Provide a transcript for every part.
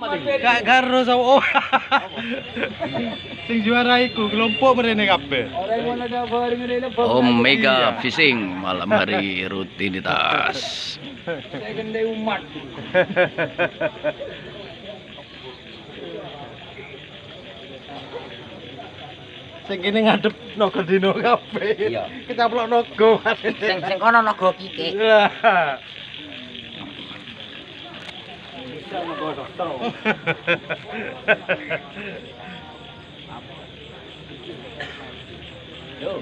Gak karo sama oh. Sing juara iku kelompok mrene kabeh. Omega Fishing malam hari rutinitas. Sing kene ngadep naga dino kabeh. Iya. Kecaplok naga. Sing kono naga kike. Yo.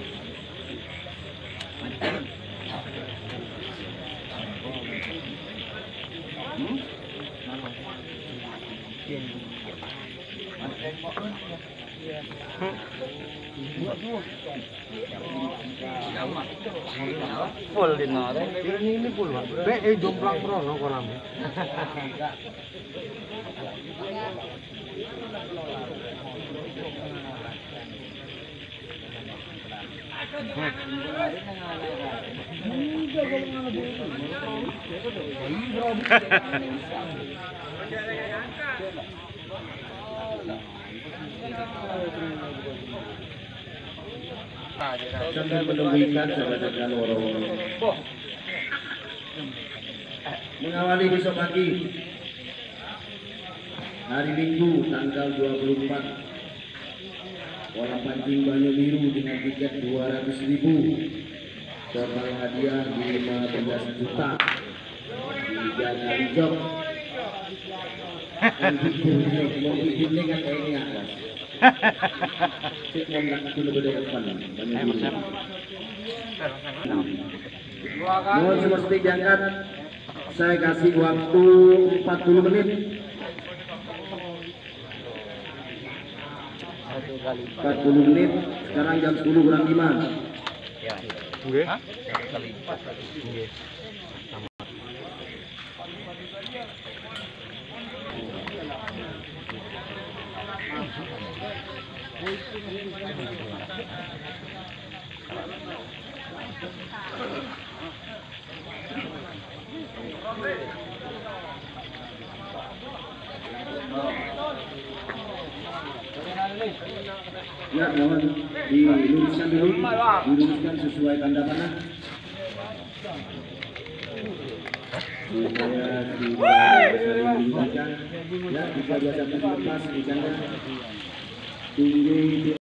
Full dino. Ini full, Pak. Bek jomplang rono kolamnya. Sambil menunggu ikan sahabat-sahabat woro-woro. Mengawali besok pagi hari Minggu tanggal 24 kolam pancing Banyu Biru dengan tiket 200.000 total hadiah 15 juta dijaga jok mau ini kan kayaknya atas mohon seperti diangkat, saya kasih waktu 40 menit. 40 menit, sekarang jam 10 kurang 5. Nggih. Ya, mohon diluruskan dulu, diluruskan sesuai tanda panah. Supaya tidak saling ya, bisa biasa dilepas ikannya. Tinggi